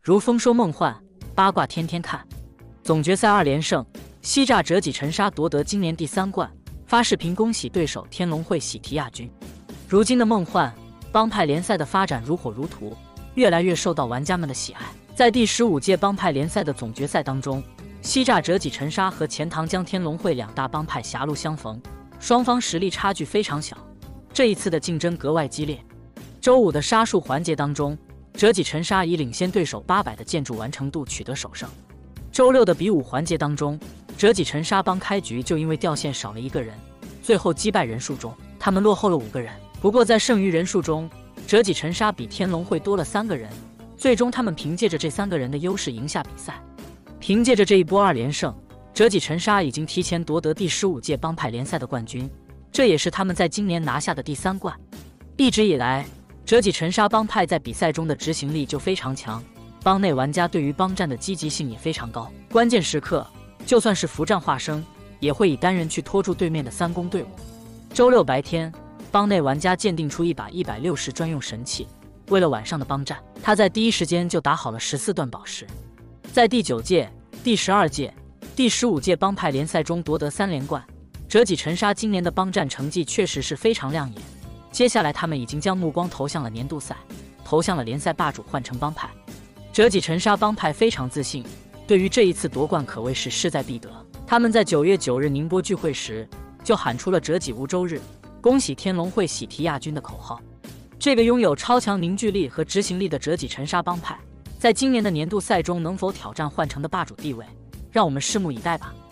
如丰收梦幻，八卦天天看。总决赛2连胜，西栅折戟沉沙夺得今年第3冠，发视频恭喜对手天龙会喜提亚军。如今的梦幻帮派联赛的发展如火如荼，越来越受到玩家们的喜爱。在第15届帮派联赛的总决赛当中，西栅折戟沉沙和钱塘江天龙会2大帮派狭路相逢，双方实力差距非常小，这一次的竞争格外激烈。周五的杀术环节当中，折戟沉沙以领先对手800的建筑完成度取得首胜。周六的比武环节当中，折戟沉沙帮开局就因为掉线少了1个人，最后击败人数中，他们落后了5个人。不过在剩余人数中，折戟沉沙比天龙会多了3个人，最终他们凭借着这3个人的优势赢下比赛。凭借着这一波2连胜，折戟沉沙已经提前夺得第15届帮派联赛的冠军，这也是他们在今年拿下的第3冠。一直以来，折戟沉沙帮派在比赛中的执行力就非常强，帮内玩家对于帮战的积极性也非常高，关键时刻就算是伏战化生，也会以单人去拖住对面的3公队伍。周六白天，帮内玩家鉴定出一把160专用神器，为了晚上的帮战，他在第一时间就打好了14段宝石。在第9届、第12届、第15届帮派联赛中夺得3连冠，折戟沉沙今年的帮战成绩确实是非常亮眼。接下来他们已经将目光投向了年度赛，投向了联赛霸主换成帮派。折戟沉沙帮派非常自信，对于这一次夺冠可谓是势在必得。他们在9月9日宁波聚会时就喊出了折戟无周日，恭喜天龙会喜提亚军的口号。这个拥有超强凝聚力和执行力的折戟沉沙帮派，在今年的年度赛中能否挑战换成的霸主地位，让我们拭目以待吧。